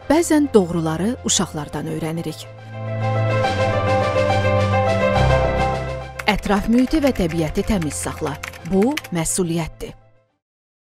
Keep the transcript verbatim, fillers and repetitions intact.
Bəzən doğruları uşaqlardan öyrənirik. Ətraf mühiti və təbiəti təmiz saxla. Bu, məsuliyyətdir.